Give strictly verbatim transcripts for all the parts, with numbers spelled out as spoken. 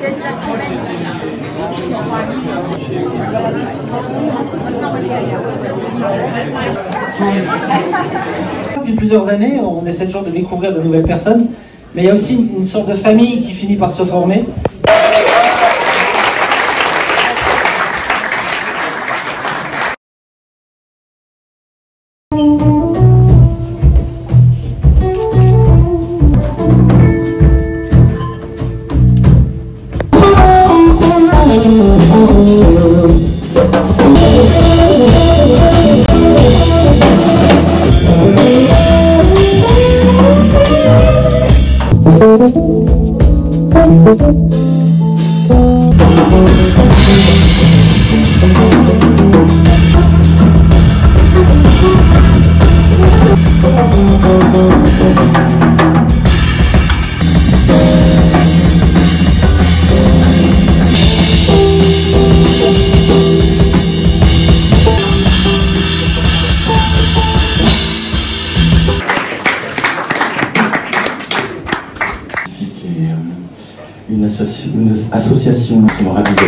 l'organisation Depuis plusieurs années, on essaie toujours de découvrir de nouvelles personnes, mais il y a aussi une sorte de famille qui finit par se former. Une, associ une association qui m'aura dit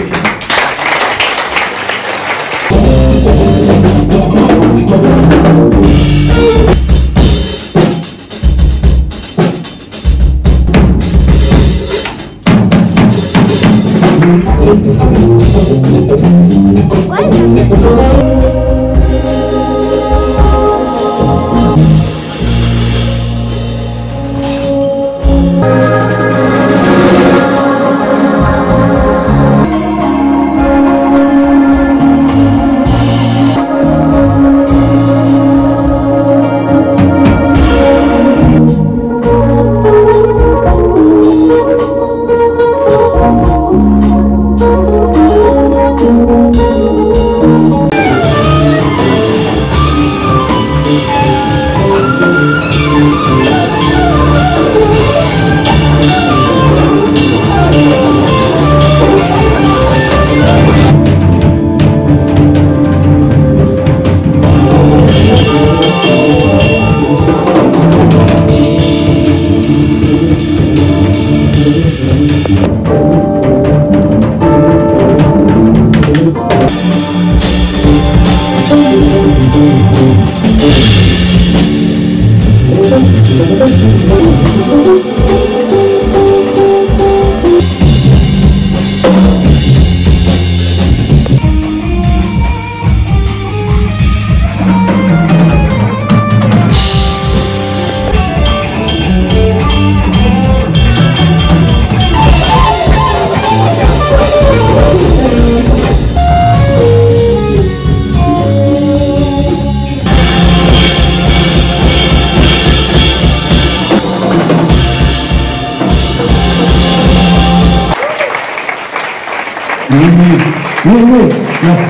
Oui, oui, oui, oui, merci.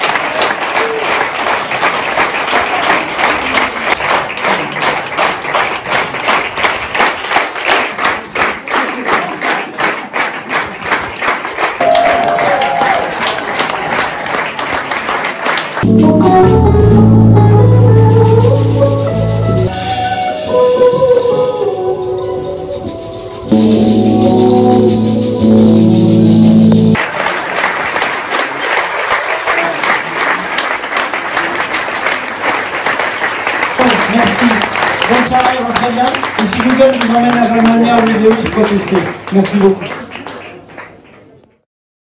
Merci. Bonne soirée, rentrez bien. Et si Google vous emmène à Valmania ou Vidéo, je peux tester. Merci beaucoup.